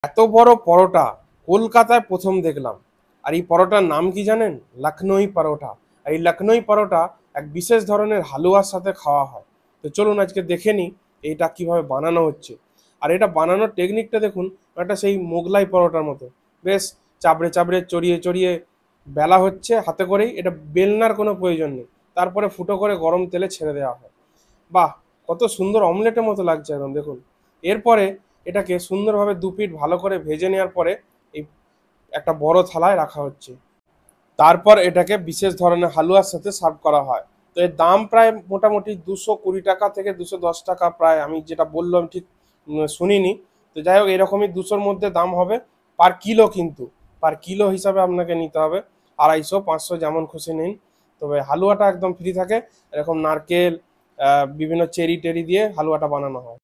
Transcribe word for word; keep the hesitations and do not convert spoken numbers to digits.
এত বড় পরোটা কলকাতায় প্রথম দেখলাম। আর এই পরোটার নাম কি জানেন? লখনৌই পরোটা। আর এই লখনৌই পরোটা এক বিশেষ ধরনের হালুয়ার সাথে খাওয়া হয়। তো চলুন আজকে দেখে নিই এইটা কিভাবে বানানো হচ্ছে। আর এটা বানানোর টেকনিকটা দেখুন, একটা সেই মোগলাই পরোটার মতো বেশ চাবড়ে চাবড়ে চড়িয়ে চড়িয়ে বেলা হচ্ছে হাতে করেই। এটা বেলনার কোনো প্রয়োজন নেই, তারপরে ফুটো করে গরম তেলে ছেড়ে দেওয়া হয়। বাহ, কত সুন্দর অমলেটের মতো লাগছে একদম দেখুন। এরপরে এটাকে সুন্দরভাবে দু পিঠ ভালো করে ভেজে নেওয়ার পরে এই একটা বড় থালায় রাখা হচ্ছে। তারপর এটাকে বিশেষ ধরনের হালুয়ার সাথে সার্ভ করা হয়। তো এর দাম প্রায় মোটামুটি দুশো কুড়ি টাকা থেকে দুশো দশ টাকা, প্রায় আমি যেটা বললাম ঠিক উম, শুনিনি। তো যাই হোক, এরকমই দুশোর মধ্যে দাম হবে পার কিলো, কিন্তু পার কিলো হিসাবে আপনাকে নিতে হবে। আড়াইশো পাঁচশো যেমন খুশি নিন। তবে হালুয়াটা একদম ফ্রি থাকে। এরকম নারকেল, আহ, বিভিন্ন চেরি টেরি দিয়ে হালুয়াটা বানানো হয়।